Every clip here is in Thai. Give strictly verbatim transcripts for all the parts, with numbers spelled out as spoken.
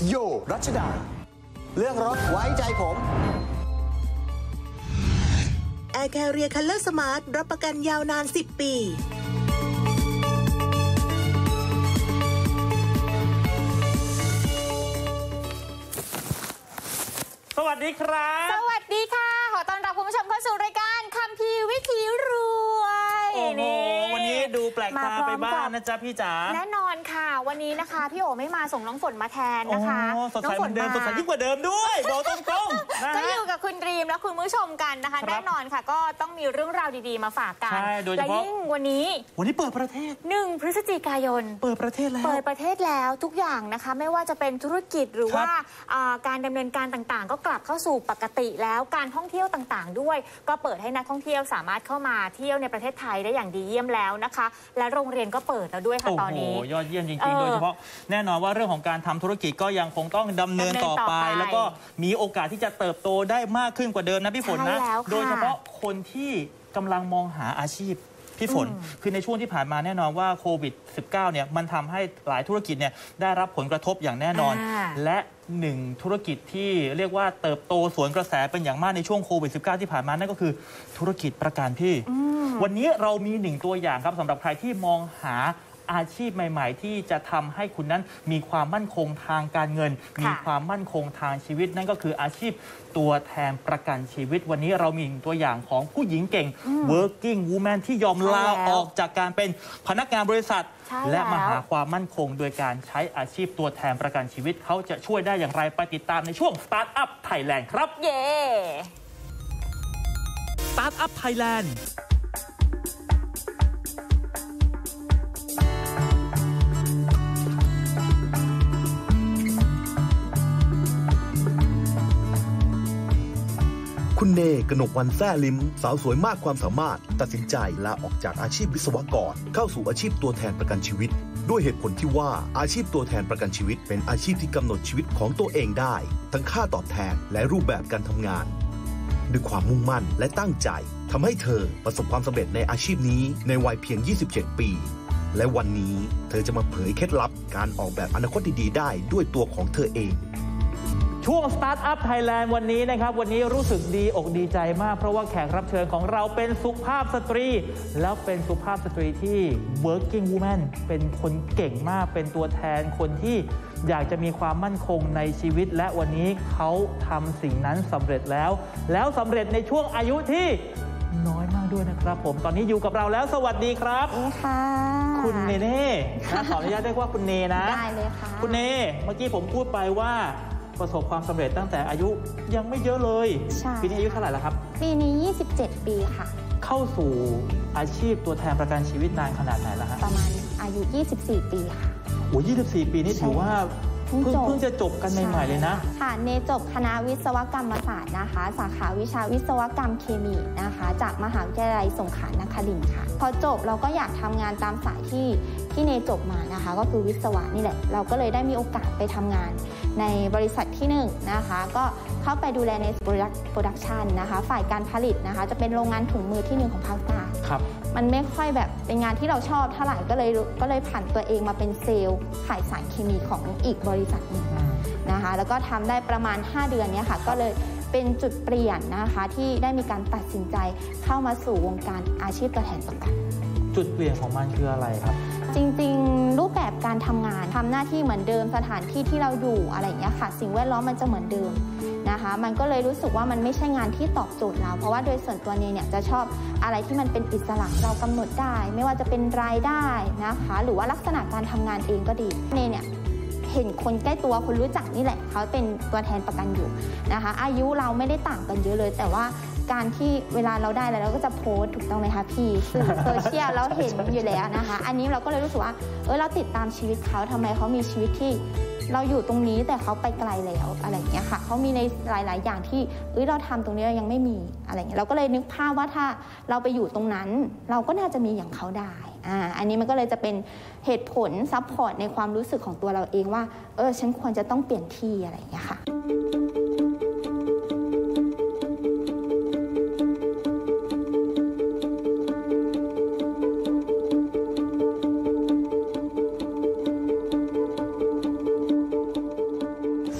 โยรัชดาเลือกรถไว้ใจผม Air Carrier Color Smart รับประกันยาวนานสิบปีสวัสดีครับสวัสดีค่ะขอต้อนรับคุณผู้ชมเข้าสู่รายการคัมภีร์วิถีรวยโอ้โหวันนี้ดูแปลกตาไปบ้างนะจ๊ะพี่จ๋าแน่นอนค่ะวันนี้นะคะพี่โอไม่มาส่งน้องฝนมาแทนนะคะสดใสเหมือนเดิมสดใสยิ่งกว่าเดิมด้วยบอกตรงๆนะก็อยู่กับคุณรีมและคุณผู้ชมกันนะคะแน่นอนค่ะก็ต้องมีเรื่องราวดีๆมาฝากกันและยิ่งวันนี้วันนี้เปิดประเทศหนึ่งพฤศจิกายนเปิดประเทศแล้วเปิดประเทศแล้วทุกอย่างนะคะไม่ว่าจะเป็นธุรกิจหรือว่าการดำเนินการต่างๆก็กลับเข้าสู่ปกติแล้วการท่องเที่ยวต่างๆด้วยก็เปิดให้นักท่องเที่ยวสามารถเข้ามาเที่ยวในประเทศไทยได้อย่างดีเยี่ยมแล้วนะคะและโรงเรียนก็เปิดแล้วด้วยค่ะตอนนี้โอ้โหยอดเยี่ยมจริงๆโดยเฉพาะแน่นอนว่าเรื่องของการทำธุรกิจก็ยังคงต้องดำเนินต่อไปแล้วก็มีโอกาสที่จะเติบโตได้มากขึ้นกว่าเดิมนะพี่ฝนนะโดยเฉพาะคนที่กำลังมองหาอาชีพพี่ฝนคือในช่วงที่ผ่านมาแน่นอนว่าโควิด สิบเก้า เนี่ยมันทำให้หลายธุรกิจเนี่ยได้รับผลกระทบอย่างแน่นอนและหนึ่งธุรกิจที่เรียกว่าเติบโตสวนกระแสเป็นอย่างมากในช่วงโควิด สิบเก้า ที่ผ่านมานั่นก็คือธุรกิจประกันพี่วันนี้เรามีหนึ่งตัวอย่างครับสำหรับใครที่มองหาอาชีพใหม่ๆที่จะทำให้คุณนั้นมีความมั่นคงทางการเงินมีความมั่นคงทางชีวิตนั่นก็คืออาชีพตัวแทนประกันชีวิตวันนี้เรามีตัวอย่างของผู้หญิงเก่ง working woman ที่ยอมลาออกจากการเป็นพนักงานบริษัทและมาหาความมั่นคงโดยการใช้อาชีพตัวแทนประกันชีวิตเขาจะช่วยได้อย่างไรไปติดตามในช่วง Start Up Thailand ครับเย้ Start Up Thailand คุณเนกนกวันแซ่ลิ้มสาวสวยมากความสามารถตัดสินใจลาออกจากอาชีพวิศวกรเข้าสู่อาชีพตัวแทนประกันชีวิตด้วยเหตุผลที่ว่าอาชีพตัวแทนประกันชีวิตเป็นอาชีพที่กำหนดชีวิตของตัวเองได้ทั้งค่าตอบแทนและรูปแบบการทำงานด้วยความมุ่งมั่นและตั้งใจทำให้เธอประสบความสำเร็จในอาชีพนี้ในวัยเพียงยี่สิบเจ็ดปีและวันนี้เธอจะมาเผยเคล็ดลับการออกแบบอนาคตดีๆได้ด้วยตัวของเธอเองช่วง Start Up Thailand วันนี้นะครับวันนี้รู้สึกดีอกดีใจมากเพราะว่าแขกรับเชิญของเราเป็นสุภาพสตรีแล้วเป็นสุภาพสตรีที่ working woman เป็นคนเก่งมากเป็นตัวแทนคนที่อยากจะมีความมั่นคงในชีวิตและวันนี้เขาทำสิ่งนั้นสำเร็จแล้วแล้วสำเร็จในช่วงอายุที่น้อยมากด้วยนะครับผมตอนนี้อยู่กับเราแล้วสวัสดีครับค่ะคุณเนเน่ขออนุญาตเรียกว่าคุณเนนะได้เลยค่ะคุณเนเมื่อกี้ผมพูดไปว่าประสบความสำเร็จตั้งแต่อายุยังไม่เยอะเลยปีนี้อายุเท่าไหร่แล้วครับปีนี้ยี่สิบเจ็ดปีค่ะเข้าสู่อาชีพตัวแทนประกันชีวิตนานขนาดไหนแล้วฮะประมาณอายุยี่สิบสี่ปีค่ะโอ้ยี่สิบสี่ปีนี่ถือว่าเพิ่งเพิ่งจะจบกันใหม่ๆเลยนะค่ะเนจบคณะวิศวกรรมศาสตร์นะคะสาขาวิชาวิศวกรรมเคมีนะคะจากมหาวิทยาลัยสงขลานครินทร์ค่ะพอจบเราก็อยากทำงานตามสายที่ที่เนจบมานะคะก็คือวิศวะนี่แหละเราก็เลยได้มีโอกาสไปทำงานในบริษัทที่หนึ่งนะคะก็เข้าไปดูแลในโปรดักชันนะคะฝ่ายการผลิตนะคะจะเป็นโรงงานถุงมือที่หนึ่งของภาคใต้ครับมันไม่ค่อยแบบเป็นงานที่เราชอบเท่าไหร่ก็เลยก็เลยผันตัวเองมาเป็นเซลล์ขายสารเคมีของอีกบริษัทหนึ่งนะคะแล้วก็ทำได้ประมาณห้าเดือนนี้ค่ะก็เลยเป็นจุดเปลี่ยนนะคะที่ได้มีการตัดสินใจเข้ามาสู่วงการอาชีพตัวแทนประกันจุดเปลี่ยนของมันคืออะไรครับจริงๆรูปแบบการทำงานทำหน้าที่เหมือนเดิมสถานที่ที่เราอยู่อะไรอย่างเงี้ยค่ะสิ่งแวดล้อมมันจะเหมือนเดิมนะคะมันก็เลยรู้สึกว่ามันไม่ใช่งานที่ตอบโจทย์เราเพราะว่าโดยส่วนตัวเนเนี่ยจะชอบอะไรที่มันเป็นอิสระเรากำหนดได้ไม่ว่าจะเป็นรายได้นะคะหรือว่าลักษณะการทำงานเองก็ดีเนเนี่ยเห็นคนใกล้ตัวคนรู้จักนี่แหละเขาเป็นตัวแทนประกันอยู่นะคะอายุเราไม่ได้ต่างกันเยอะเลยแต่ว่าการที่เวลาเราได้แล้วเราก็จะโพสต์ถูกต้องไหมคะพี่สื่อโซเชียลเราเห็นอยู่แล้วนะคะอันนี้เราก็เลยรู้สึกว่าเออเราติดตามชีวิตเขาทำไมเขามีชีวิตที่เราอยู่ตรงนี้แต่เขาไปไกลแล้วอะไรอย่างเงี้ยค่ะเขามีในหลายๆอย่างที่เอ้ยเราทำตรงนี้เรายังไม่มีอะไรอย่างเงี้ยเราก็เลยนึกภาพว่าถ้าเราไปอยู่ตรงนั้นเราก็น่าจะมีอย่างเขาได้อ่าอันนี้มันก็เลยจะเป็นเหตุผลซัพพอร์ตในความรู้สึกของตัวเราเองว่าเออฉันควรจะต้องเปลี่ยนที่อะไรอย่างเงี้ยค่ะค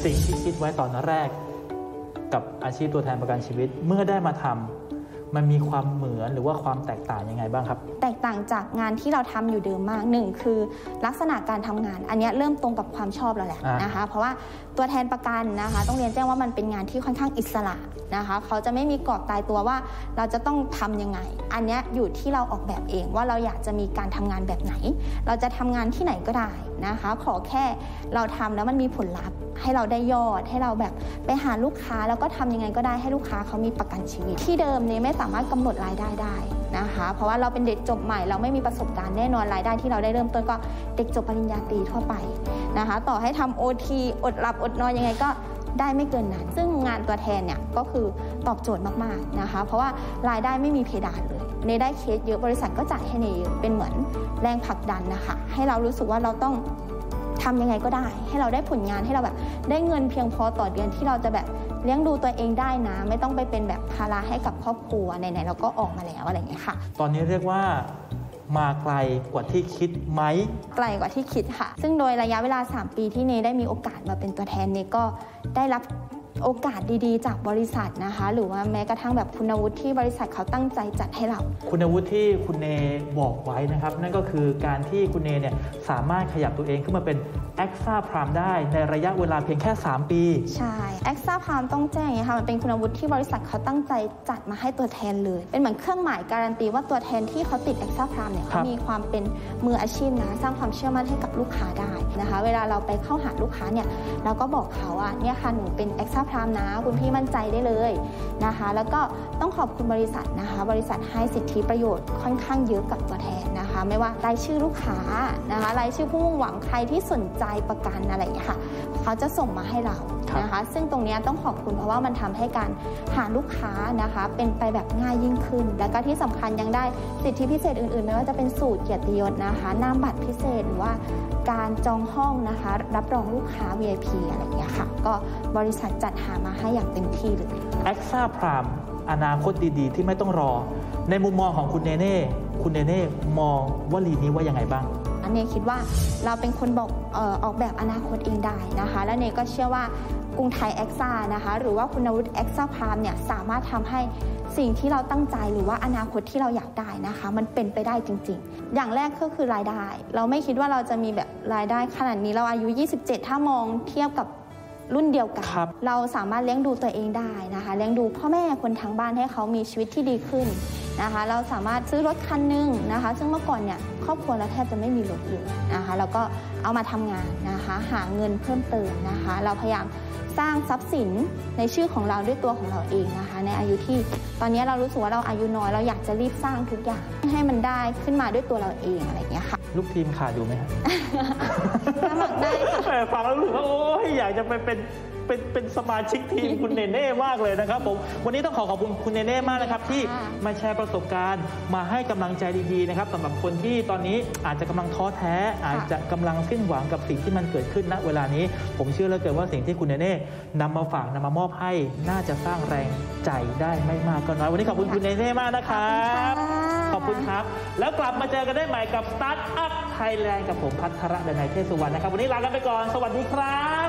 สิ่งที่คิดไว้ตอนแรกกับอาชีพตัวแทนประกันชีวิตเมื่อได้มาทำมันมีความเหมือนหรือว่าความแตกต่างยังไงบ้างครับแตกต่างจากงานที่เราทำอยู่เดิมมากหนึ่งคือลักษณะการทำงานอันนี้เริ่มตรงกับความชอบเราแหละนะคะเพราะว่าตัวแทนประกันนะคะต้องเรียนแจ้งว่ามันเป็นงานที่ค่อนข้างอิสระนะคะเขาจะไม่มีกรอบตายตัวว่าเราจะต้องทำยังไงอันนี้อยู่ที่เราออกแบบเองว่าเราอยากจะมีการทำงานแบบไหนเราจะทำงานที่ไหนก็ได้นะคะขอแค่เราทำแล้วมันมีผลลัพธ์ให้เราได้ยอดให้เราแบบไปหาลูกค้าแล้วก็ทำยังไงก็ได้ให้ลูกค้าเขามีประกันชีวิตที่เดิมเนี่ยไม่สามารถกำหนดรายได้ได้นะคะเพราะว่าเราเป็นเด็กจบใหม่เราไม่มีประสบการณ์แน่นอนรายได้ที่เราได้เริ่มต้นก็เด็กจบปริญญาตรีทั่วไปนะคะต่อให้ทำ โอ ที อดหลับอดนอนยังไงก็ได้ไม่เกินนั้นซึ่งงานตัวแทนเนี่ยก็คือตอบโจทย์มากๆนะคะเพราะว่ารายได้ไม่มีเพดานเลยเนได้เคสเยอะบริษัทก็จ่ายให้เนเยอะเป็นเหมือนแรงผลักดันนะคะให้เรารู้สึกว่าเราต้องทำยังไงก็ได้ให้เราได้ผลงานให้เราแบบได้เงินเพียงพอต่อเดือนที่เราจะแบบเลี้ยงดูตัวเองได้นะไม่ต้องไปเป็นแบบภาระให้กับครอบครัวไหนๆเราก็ออกมาแล้วอะไรอย่างเงี้ยค่ะตอนนี้เรียกว่ามาไกลกว่าที่คิดไหมไกลกว่าที่คิดค่ะซึ่งโดยระยะเวลาสามปีที่เนได้มีโอกาสมาเป็นตัวแทนเนก็ได้รับโอกาสดีๆจากบริษัทนะคะหรือว่าแม้กระทั่งแบบคุณวุฒิที่บริษัทเขาตั้งใจจัดให้เราคุณวุฒิที่คุณเนบอกไว้นะครับนั่นก็คือการที่คุณเนเนี่ยสามารถขยับตัวเองขึ้นมาเป็น Exa Prime ได้ในระยะเวลาเพียงแค่สามปีใช่ Exa Prime ต้องแจ้งอย่างนี้ค่ะมันเป็นคุณวุฒิที่บริษัทเขาตั้งใจจัดมาให้ตัวแทนเลยเป็นเหมือนเครื่องหมายการันตีว่าตัวแทนที่เขาติด Exa Prime เนี่ยเขามีความเป็นมืออาชีพนะสร้างความเชื่อมั่นให้กับลูกค้าได้นะคะเวลาเราไปเข้าหาลูกค้าเนี่ยเราก็บอกเขาว่าเนี่ยค่ะหนูเป็น Exa Prime นะคุณพี่มั่นใจได้เลยนะคะแล้วก็ต้องขอบคุณบริษัทนะคะบริษัทให้สิทธิประโยชน์ค่อนข้างเยอะกับตัวแทนนะคะไม่ว่ารายชื่อลูกค้านะคะรายชื่อผู้มุ่งหวังใครที่สนใจประกันอะไรอย่างเงี้ยค่ะเขาจะส่งมาให้เรานะคะซึ่งตรงนี้ต้องขอบคุณเพราะว่ามันทำให้การหาลูกค้านะคะเป็นไปแบบง่ายยิ่งขึ้นแล้วก็ที่สำคัญยังได้สิทธิพิเศษอื่นๆไม่ว่าจะเป็นสูตรเกียรติยศนะคะนามบัตรพิเศษหรือว่าการจองห้องนะคะรับรองลูกค้า วี ไอ พี อะไรอย่างเงี้ยค่ะก็บริษัทจัดหามาให้อย่างเต็มที่เลย Exa Prime อนาคตดีๆที่ไม่ต้องรอในมุมมองของคุณเนเน่คุณเนเน่มองวลีนี้ว่ายังไงบ้างเนคิดว่าเราเป็นคนบอกเอ่อออกแบบอนาคตเองได้นะคะและเนก็เชื่อว่ากรุงไทย Exa นะคะหรือว่าคุณวุฒิ Exa Prime เนี่ยสามารถทำให้สิ่งที่เราตั้งใจหรือว่าอนาคตที่เราอยากได้นะคะมันเป็นไปได้จริงๆอย่างแรกก็คือรายได้เราไม่คิดว่าเราจะมีแบบรายได้ขนาดนี้เราอายุยี่สิบเจ็ดถ้ามองเทียบกับรุ่นเดียวกันเราสามารถเลี้ยงดูตัวเองได้นะคะเลี้ยงดูพ่อแม่คนทางบ้านให้เขามีชีวิตที่ดีขึ้นนะคะเราสามารถซื้อรถคันหนึ่งนะคะซึ่งเมื่อก่อนเนี่ยครอบครัวเราแทบจะไม่มีรถเลยนะคะแล้วก็เอามาทำงานนะคะหาเงินเพิ่มเติมนะคะเราพยายามสร้างทรัพย์สินในชื่อของเราด้วยตัวของเราเองนะคะในอายุที่ตอนนี้เรารู้สึกว่าเราอายุน้อยเราอยากจะรีบสร้างทุกอย่างให้มันได้ขึ้นมาด้วยตัวเราเองอะไรอย่างเงี้ยค่ะลูกทีมขาดอยู่ไหมครับสมัครได้ค่ะฟังแล้วรู้สึกว่าโอ้ยอยากจะไปเป็นเป็นเป็นสมาชิกทีมคุณเนเน่มากเลยนะครับผมวันนี้ต้องขอขอบคุณคุณเนเน่มากนะครับที่มาแชร์ประสบการณ์มาให้กำลังใจดีๆนะครับสำหรับคนที่ตอนนี้อาจจะกำลังท้อแท้อาจจะกำลังสิ้นหวังกับสิ่งที่มันเกิดขึ้นณเวลานี้ผมเชื่อเหลือเกินว่าสิ่งที่คุณเนเน่นำมาฝากนำมามอบให้น่าจะสร้างแรงใจได้ไม่มากก็น้อยวันนี้ขอบคุณคุณเนเน่มากนะครับขอบคุณครับแล้วกลับมาเจอกันได้ใหม่กับ Start Up Thailand กับผมภัทร ดนัยเทพสุวรรณนะครับวันนี้ลากันไปก่อนสวัสดีครับ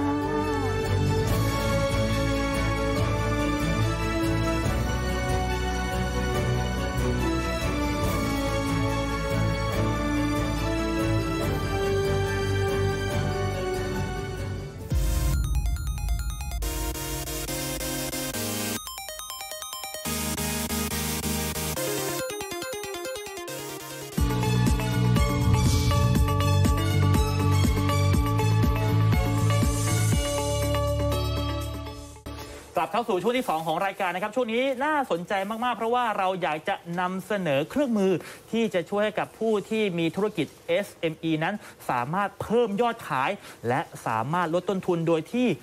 กลับเข้าสู่ช่วงที่สองของรายการนะครับช่วงนี้น่าสนใจมากๆเพราะว่าเราอยากจะนำเสนอเครื่องมือที่จะช่วยให้กับผู้ที่มีธุรกิจ เอส เอ็ม อี นั้นสามารถเพิ่มยอดขายและสามารถลดต้นทุนโดยที่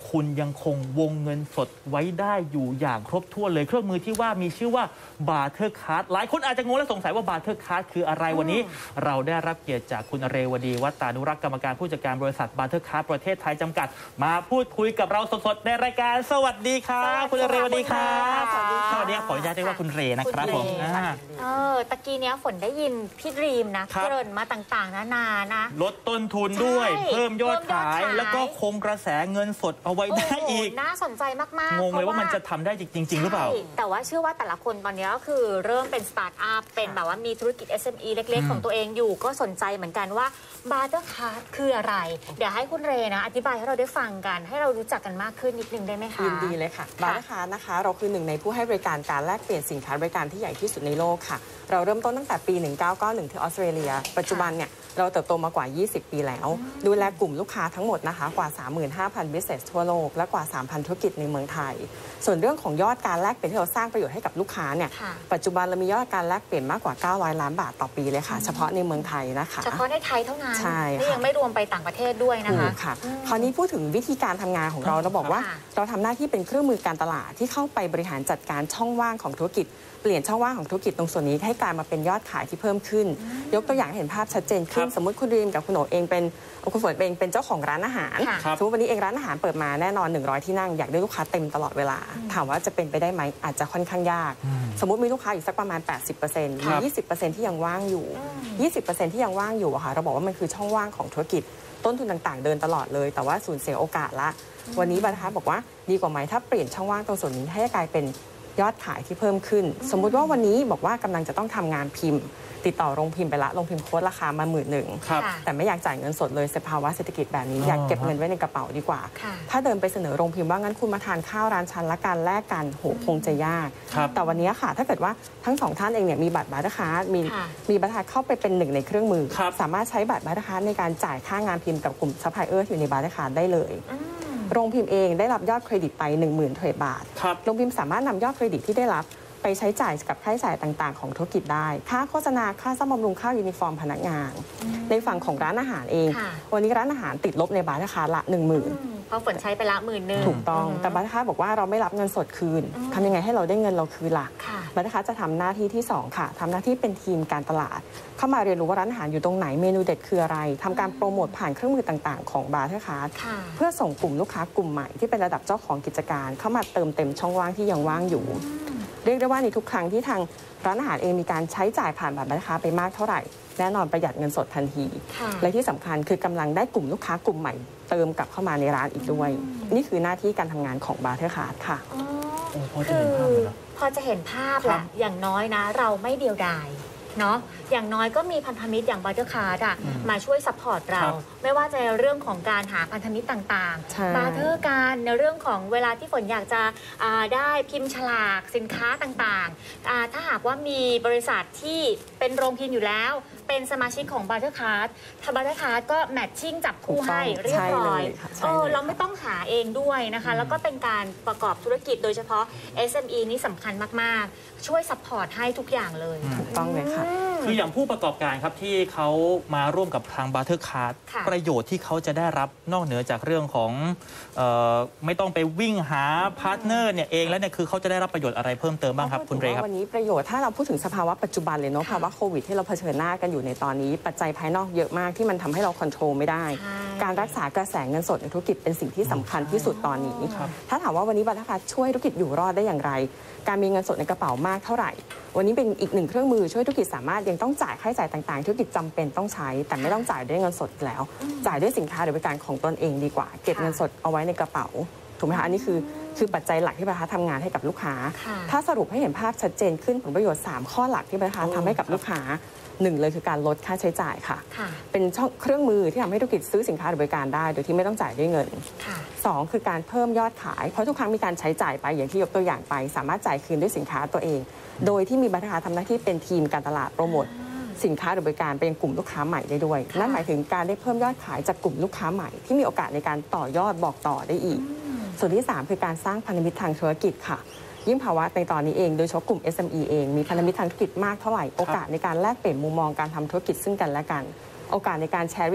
คุณยังคงวงเงินสดไว้ได้อยู่อย่างครบถ้วนเลยเครื่องมือที่ว่ามีชื่อว่าบาร์เทอร์คัสหลายคนอาจจะงงและสงสัยว่าบาร์เทอร์คัสคืออะไรวันนี้เราได้รับเกียรติจากคุณเรวดีวัตตานุรักษ์กรรมการผู้จัดการบริษัทบาร์เทอร์คัสประเทศไทยจำกัดมาพูดคุยกับเราสดๆในรายการสวัสดีครับคุณเรวดีครับสวัสดีขออนุญาตเรียกว่าคุณเรนะครับผมเออตะกี้เนี้ยฝนได้ยินพี่ดรีมนะเกริ่นมาต่างๆนานานะลดต้นทุนด้วยเพิ่มยอดขายแล้วก็คงกระแสเงินสดเอาไว้ได้อีกน่าสนใจมากๆงงเลยว่ามันจะทำได้จริงๆหรือเปล่าแต่ว่าเชื่อว่าแต่ละคนตอนนี้ก็คือเริ่มเป็นสตาร์ทอัพเป็นแบบว่ามีธุรกิจ เอส เอ็ม อี เล็กๆของตัวเองอยู่ก็สนใจเหมือนกันว่าบาร์เทอร์คัสคืออะไรเดี๋ยวให้คุณเรนะอธิบายให้เราได้ฟังกันให้เรารู้จักกันมากขึ้นนิดนึงได้ไหมคะยินดีเลยค่ะบาร์เทอร์คัสนะคะเราคือหนึ่งในผู้ให้บริการการแลกเปลี่ยนสินค้าบริการที่ใหญ่ที่สุดในโลกค่ะเราเริ่มต้นตั้งแต่ปีหนึ่งเก้าเก้าหนึ่งที่ออสเตรเลียปัจจุบันเนี่ยเราเติบโตมากว่ายี่สิบปีแล้วดูแลกลุ่มลูกค้าทั้งหมดนะคะกว่า สามหมื่นห้าพัน business ทั่วโลกและกว่า สามพัน ธุรกิจในเมืองไทยส่วนเรื่องของยอดการแลกเปลี่ยนที่เราสร้างประโยชน์ให้กับลูกค้าเนี่ยปัจจุบันเรามียอดการแลกเปลี่ยนมากกว่าเก้าร้อยล้านบาทต่อปีเลยค่ะเฉพาะในเมืองไทยนะคะเฉพาะในไทยเท่านั้นใช่นี่ยังไม่รวมไปต่างประเทศด้วยนะคะค่ะคราวนี้พูดถึงวิธีการทำงานของเราเราบอกว่าเราทำหน้าที่เป็นเครื่องมือการตลาดที่เข้าไปบริหารจัดการช่องว่างของธุรกิจเปลี่ยนช่องว่างของธุรกิจตรงส่วนนี้ให้กลายมาเป็นยอดขายที่เพิ่มขึ้นยกตัวอย่างเห็นภาพชัดเจนขึ้นสมมติคุณรีมกับคุณโอเองเป็นคุณฝนเองเป็นเจ้าของร้านอาหารสมมติวันนี้เองร้านอาหารเปิดมาแน่นอนหนึ่งร้อยที่นั่งอยากได้ลูกค้าเต็มตลอดเวลาถามว่าจะเป็นไปได้ไหมอาจจะค่อนข้างยากสมมติมีลูกค้าอีกสักประมาณ แปดสิบเปอร์เซ็นต์ มี ยี่สิบเปอร์เซ็นต์ ที่ยังว่างอยู่ ยี่สิบเปอร์เซ็นต์ ที่ยังว่างอยู่อะค่ะเราบอกว่ามันคือช่องว่างของธุรกิจต้นทุนต่างๆเดินตลอดเลยแต่ว่าสูญเสียโอกาสละวันนี้บาร์เทอร์คัสบอกว่าดีกว่าไหมถ้าเปลี่ยนช่องว่างตรงส่วนนี้ให้กลายเป็นยอดขายที่เพิ่มขึ้นสมมุติว่าวันนี้บอกว่ากำลังจะต้องทำงานพิมพ์ติดต่อโรงพิมพ์ไปละโรงพิมพ์โค้ดราคามาหมื่นหนึ่งแต่ไม่อยากจ่ายเงินสดเลยสภาวะเศรษฐกิจแบบนี้อยากเก็บเงินไว้ในกระเป๋าดีกว่าถ้าเดินไปเสนอโรงพิมพ์ว่างั้นคุณมาทานข้าวร้านฉันละกันแลกกันโหคงจะยากแต่วันนี้ค่ะถ้าเกิดว่าทั้งสองท่านเองเนี่ยมีบัตรบาร์เทอร์คัสมีมีบัตรเข้าไปเป็นหนึ่งในเครื่องมือสามารถใช้บัตรบาร์เทอร์คัสในการจ่ายค่างานพิมพ์กับกลุ่มซัพพลายเออร์ที่อยู่ในบาร์เทอร์คัสได้เลยโรงพิมพ์เองได้รับยอดเครดิตไป หนึ่งหมื่น เทรดบาทโรงพิมพ์สามารถนำยอดเครดิตที่ได้รับไปใช้จ่ายกับค่าใช้จ่ายต่างๆของธุรกิจได้ค่าโฆษณาค่าซ่อมบำรุงค่ายูนิฟอร์มพนักงานในฝั่งของร้านอาหารเองวันนี้ร้านอาหารติดลบในบาร์เทอร์คัสละ หนึ่งหมื่นเพราะฝนใช้ไปละหมื่นนึงถูกต้องแต่บาร์เทอร์คัสบอกว่าเราไม่รับเงินสดคืนทำยังไงให้เราได้เงินเราคืนล่ะบาร์เทอร์คัสจะทำหน้าที่ที่สองค่ะทำหน้าที่เป็นทีมการตลาดเข้ามาเรียนรู้ว่าร้านอาหารอยู่ตรงไหนเมนูเด็ดคืออะไรทำการโปรโมทผ่านเครื่องมือต่างๆของบาร์เทอร์คัสเพื่อส่งกลุ่มลูกค้ากลุ่มใหม่ที่เป็นระดับเจ้าของกิจการเข้ามาเติมเต็มช่องว่างที่ยังว่างอยู่เรียกได้ว่าในทุกครั้งที่ทางร้านอาหารเองมีการใช้จ่ายผ่านบัตรบาร์เทอร์คัสไปมากเท่าไหร่แน่นอนประหยัดเงินสดทันทีและที่สำคัญคือกำลังได้กลุ่มลูกค้ากลุ่มใหม่เติมกลับเข้ามาในร้านอีกด้วยนี่คือหน้าที่การทำงานของบาร์เทอร์คัสค่ะคือพอจะเห็นภาพแหละอย่างน้อยนะเราไม่เดียวดายเนาะอย่างน้อยก็มีพันธมิตรอย่างบาร์เทอร์คัสอะมาช่วยซัพพอร์ตเราไม่ว่าจะเรื่องของการหาพันธมิตรต่างๆบาร์เทอร์การในเรื่องของเวลาที่ฝนอยากจะได้พิมพ์ฉลากสินค้าต่างๆถ้าหากว่ามีบริษัทที่เป็นโรงพิมพ์อยู่แล้วเป็นสมาชิกของบาร์เทอร์คัสทางบาร์เทอร์คัสก็แมทชิ่งจับคู่ให้เรียบร้อยเออเราไม่ต้องหาเองด้วยนะคะแล้วก็เป็นการประกอบธุรกิจโดยเฉพาะ เอส เอ็ม อี นี่สำคัญมากๆช่วยซัพพอร์ตให้ทุกอย่างเลยถูกต้องเลยค่ะคืออย่างผู้ประกอบการครับที่เขามาร่วมกับทางบาร์เทอร์คัสประโยชน์ที่เขาจะได้รับนอกเหนือจากเรื่องของเอ่อไม่ต้องไปวิ่งหาพาร์ทเนอร์เนี่ยเองแล้วเนี่ยคือเขาจะได้รับประโยชน์อะไรเพิ่มเติมบ้างครับคุณเรครับวันนี้ประโยชน์ถ้าเราพูดถึงสภาวะปัจจุบันเลยเนาะภาวะโควิดที่เราเผชิญหน้ากันอยู่ในตอนนี้ปัจจัยภายนอกเยอะมากที่มันทำให้เราควบคุมไม่ได้การรักษากระแสเงินสดในธุรกิจเป็นสิ่งที่สำคัญที่สุดตอนนี้ถ้าถามว่าวันนี้บาร์เทอร์คัสช่วยธุรกิจอยู่รอดได้อย่างไรการมีเงินสดในกระเป๋ามากเท่าไหร่วันนี้เป็นอีกหนึ่งเครื่องมือช่วยธุรกิจสามารถยังต้องจ่ายค่าใช้จ่ายต่างๆธุรกิจจำเป็นต้องใช้แต่ไม่ต้องจ่ายด้วยเงินสดแล้วจ่ายด้วยสินค้าหรือบริการของตนเองดีกว่าเก็บเงินสดเอาไว้ในกระเป๋าถูกไหมคะอันนี้คือคือปัจจัยหลักที่บาร์เทอร์คัสทำงานให้กับลูกค้าถ้าสรุปให้เห็นภาพชัดเจนขึ้นผลประโยชน์สามข้อหลักที่บาร์เทอร์คัสทำให้กับลูกค้าหนึ่งเลยคือการลดค่าใช้จ่ายค่ะเป็นช่องเครื่องมือที่ทำให้ธุรกิจซื้อสินค้าหรือบริการได้โดยที่ไม่ต้องจ่ายด้วยเงินสองคือการเพิ่มยอดขายเพราะทุกครั้งมีการใช้จ่ายไปอย่างที่ยกตัวอย่างไปสามารถจ่ายคืนด้วยสินค้าตัวเองโดยที่มีบาร์เทอร์คัสทำหน้าที่เป็นทีมการตลาดโปรโมทสินค้าหรือบริการไปยังกลุ่มลูกค้าใหม่ได้ด้วยนั่นหมายถึงการได้เพิ่มยอดขายจากกลุ่มลูกค้าใหม่ที่มีโอกาสในการต่อยอดบอกต่อได้อีกส่วนที่สามคือการสร้างพันธมิตรทางธุรกิจค่ะยิ่งภาวะในตอนนี้เองโดยเฉพาะกลุ่ม เอส เอ็ม อี เองมีพันธมิตรทางธุรกิจมากเท่าไหร่โอกาสในการแลกเปลี่ยนมุมมองการทำธุรกิจซึ่งกันและกันโอกาสในการแชร์ริ่ง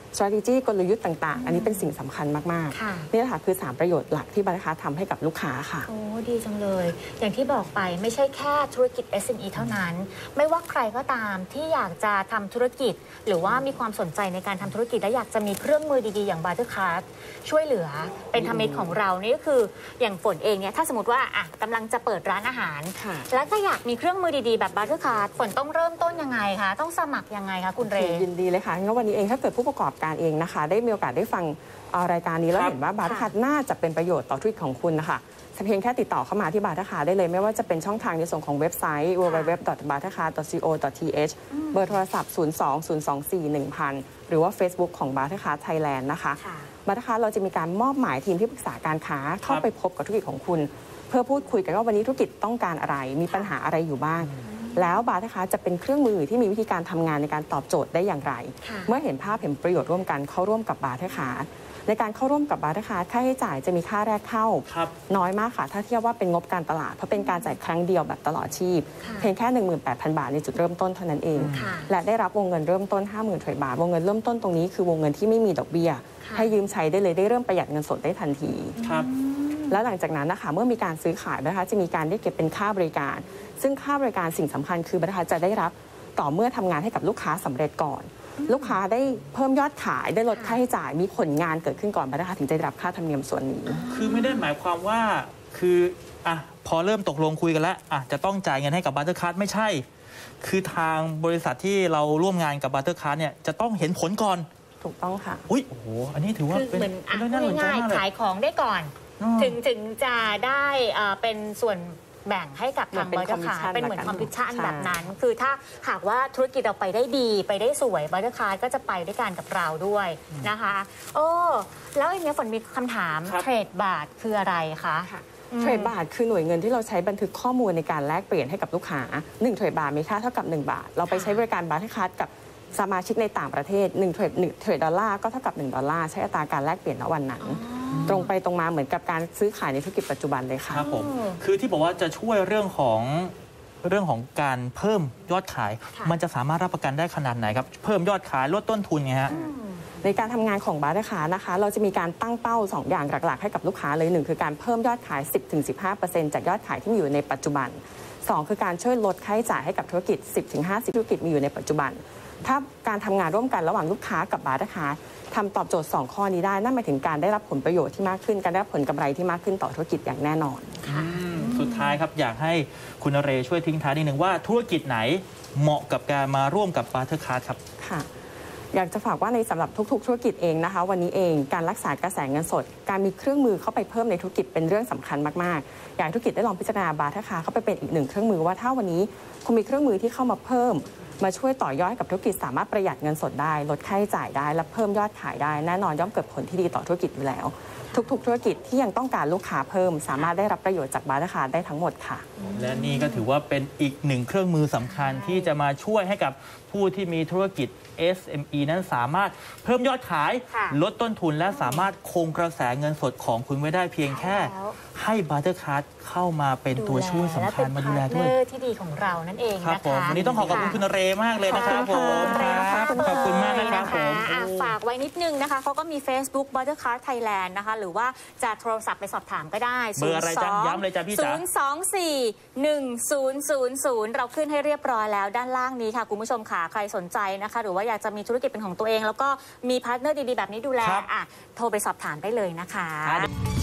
strategy กลยุทธ์ต่างๆ อันนี้เป็นสิ่งสำคัญมากค่ะๆ นี่แหละค่ะคือสามประโยชน์หลักที่บาร์เทอร์คาร์ททำให้กับลูกค้าค่ะโอ้ดีจังเลย อย่างที่บอกไปไม่ใช่แค่ธุรกิจ เอส เอ็ม อี เท่านั้น ไม่ว่าใครก็ตามที่อยากจะทำธุรกิจ หรือว่ามีความสนใจในการทำธุรกิจและอยากจะมีเครื่องมือดีๆอย่างบาร์เทอร์คาร์ทช่วยเหลือเป็นธรรมิตรของเรานี่ก็คืออย่างฝนเองเนี่ยถ้าสมมติว่าอ่ะกำลังจะเปิดร้านอาหารค่ะแล้วก็อยากมีเครื่องมือดีๆแบบบาร์เทอร์คาร์ทฝนต้องเริ่มต้นยังไงคะต้องสมัครยังไงคะคุณเรยินดีเลยค่ะงั้นวันนี้เองถ้าเกิดผู้ประกอบการเองนะคะ ได้มีโอกาสได้ฟังเอ่อรายการนี้แล้วครับเห็นว่าบาร์เทอร์คาร์ทน่าจะเป็นประโยชน์ต่อธุรกิจของคุณนะคะเพียงแค่ติดต่อเข้ามาที่บาร์เทอร์คาร์ทได้เลยไม่ว่าจะเป็นช่องทางในส่วนของเว็บไซต์ ดับเบิลยู ดับเบิลยู ดับเบิลยู ดอท บาร์เทอร์คาร์ท ดอท ซี โอ ดอท ที เอช เบอร์โทรศัพท์ ศูนย์ สอง ศูนย์ สอง สี่ หนึ่ง ศูนย์ ศูนย์ หรือว่า Facebook ของ บาร์เทอร์คาร์ท Thailand นะคะค่ะบาร์เทอร์คาร์ทเราจะมีการมอบหมายทีมที่ปรึกษาการค้าเข้าไปพบกับธุรกิจของคุณ เพื่อพูดคุยกันว่าวันนี้ธุรกิจต้องการอะไรมีปัญหาอะไรอยู่บ้าง แล้วบาร์เทอร์คาร์ทจะเป็นเครื่องมือที่มีวิธีการทำงานในการตอบโจทย์ได้อย่างไรค่ะเมื่อเห็นภาพเห็นประโยชน์ร่วมกันเข้าร่วมกับบาร์เทอร์คาร์ทในการเข้าร่วมกับบาร์เทอร์คาร์ทค่าใช้จ่ายจะมีค่าแรกเข้าครับน้อยมากค่ะ ถ้าเทียบว่าเป็นงบการตลาด เพราะเป็นการจ่ายครั้งเดียวแบบตลอดชีพค่ะเพียงแค่ หนึ่งหมื่นแปดพัน บาทในจุดเริ่มต้นเท่านั้นเองค่ะและได้รับวงเงินเริ่มต้น ห้าหมื่น เทรดบาท วงเงินเริ่มต้นตรงนี้คือวงเงินที่ไม่มีดอกเบี้ยค่ะให้ยืมใช้ได้เลยได้เริ่มประหยัดเงินสดได้ทันทีครับแล้วหลังจากนั้นนะคะเมื่อมีการซื้อขายนะคะจะมีการได้เก็บเป็นค่าบริการ ซึ่งค่าบริการสิ่งสำคัญคือบริษัทจะได้รับต่อเมื่อทำงานให้กับลูกค้าสำเร็จก่อน ลูกค้าได้เพิ่มยอดขายได้ลดค่าใช้จ่ายมีผลงานเกิดขึ้นก่อนบริษัทถึงจะได้รับค่าธรรมเนียมส่วนนี้คือไม่ได้หมายความว่าคืออ่ะพอเริ่มตกลงคุยกันแล้วอ่ะจะต้องจ่ายเงินให้กับบาร์เทอร์คาร์ทไม่ใช่ คือทางบริษัทที่เราร่วมงานกับบาร์เทอร์คาร์ทเนี่ยจะต้องเห็นผลก่อนถูกต้องค่ะอุ้ยโอ้โหอันนี้ถือว่าคือเป็นเหมือนอ่ะเป็นพูเรื่องน่าสนใจดง่ายมากเลๆขายยของได้ก่อนอืมถึงถึงจะได้เอ่อเป็นส่วนแบ่งให้กับทางเหมืบาอนร์เป็เทอน ร์คาร์ commission เป็นเหมือนคอมพิชชั่นใช่แบบนั้น คือถ้าหากว่าธุรกิจเราไปได้ดีไปได้สวยบาร์เทอร์คาร์ก็จะไปด้วยกันกับเราด้วยนะคะโอ้แล้วอย่างเงี้ยฝนมีคำถามครับเทรดบาทคืออะไรคะเทรดบาทคือหน่วยเงินที่เราใช้บันทึกข้อมูลในการแลกเปลี่ยนให้กับลูกค้าหนึ่งเทรดบาทมีค่าเท่ากับหนึ่งบาท เราไปใช้บริการบาร์เทอร์คาร์ทกับสมาชิกในต่างประเทศหนึ่งเทรดหนึ่งเทรดดอลลาร์ก็เท่ากับหนึ่งดอลลาร์ใช้อัตราการแลกเปลี่ยนณวันนั้น ตรงไปตรงมาเหมือนกับการซื้อขายในธุรกิจปัจจุบันเลยค่ะครับผม คือที่บอกว่าจะช่วยเรื่องของเรื่องของการเพิ่มยอดขายค่ะมันจะสามารถรับประกันได้ขนาดไหนครับ เพิ่มยอดขายลดต้นทุนไงฮะในการทำงานของบาร์เทอร์คาร์นะคะ เราจะมีการตั้งเป้า สอง อย่างหลักๆให้กับลูกค้าเลยหนึ่งคือการเพิ่มยอดขาย สิบถึงสิบห้าเปอร์เซ็นต์ จากยอดขายที่มีอยู่ในปัจจุบันสองคือการช่วยลดค่าใช้จ่ายให้กับธุรกิจ สิบถึงห้าสิบ ธุรกิจมีอยู่ในปัจจุบัน ถ้าการทำงานร่วมกันระหว่างลูกค้ากับบาร์เทอร์คาร์ทำตอบโจทย์สองข้อนี้ได้นั่นหมายถึงการได้รับผลประโยชน์ที่มากขึ้นการได้รับผลกำไรที่มากขึ้นต่อธุรกิจอย่างแน่นอนอืมสุดท้ายครับอยากให้คุณนเรช่วยทิ้งท้ายนิดนึงว่าธุรกิจไหนเหมาะกับการมาร่วมกับบาร์เทอร์คาร์ทครับค่ะอยากจะฝากว่าในสำหรับทุกๆ ธุรกิจเองนะคะ วันนี้เองการรักษากระแสเงินสด การมีเครื่องมือเข้าไปเพิ่มในธุรกิจเป็นเรื่องสำคัญมากๆอยากให้ธุรกิจได้ลองพิจารณาบาร์เทอร์คาร์เข้าไปเป็นอีกหนึ่งเครื่องมือว่าถ้าวันนี้คุณมีเครื่องมือที่เข้ามาเพิ่ม มาช่วยต่อยอดให้กับธุรกิจสามารถประหยัดเงินสดได้ลดค่าใช้จ่ายได้และเพิ่มยอดขายได้แน่นอนย่อมเกิดผลที่ดีต่อธุรกิจอยู่แล้ว ทุกๆ ธุรกิจที่ยังต้องการลูกค้าเพิ่ม สามารถได้รับประโยชน์จากบาร์เทอร์คาร์ได้ทั้งหมดค่ะและนี่ก็ถือว่าเป็นอีกหนึ่งเครื่องมือสำคัญที่จะมาช่วยให้กับผู้ที่มีธุรกิจ เอส เอ็ม อี นั้นสามารถเพิ่มยอดขายค่ะลดต้นทุนและสามารถคงกระแสเงินสดของคุณไว้ได้เพียงแค่แล้วให้บาร์เทอร์คาร์ทเข้ามาเป็นตัวช่วยสำคัญมาดูแลด้วยและเป็นพาร์ทเนอร์ที่ดีของเรานั่นเองครับนะคะผมวันนี้ต้องขอขอบคุณคุณนเรมากเลยนะครับผมขอบคุณคค่ะรับขอบคุณมากนะครับผมอ่ะโอ้ฝากไว้นิดนึงนะคะเขาก็มี Facebook Buttercard Thailand นะคะหรือว่าจะโทรศัพท์ไปสอบถามก็ได้เบอร์อะไรจ๊ะย้ำเลยจ้ะพี่จ๋าศูนย์ สอง สี่ หนึ่ง ศูนย์ ศูนย์ ศูนย์ เราขึ้นให้เรียบร้อยแล้วด้านล่างนี้ค่ะคุณผู้ชมค่ะใครสนใจนะคะหรือว่าอยากจะมีธุรกิจเป็นของตัวเอง แล้วก็มีพาร์ทเนอร์ดีๆแบบนี้ดูแลครับอ่ะโทรไปสอบถามได้เลยนะคะครับ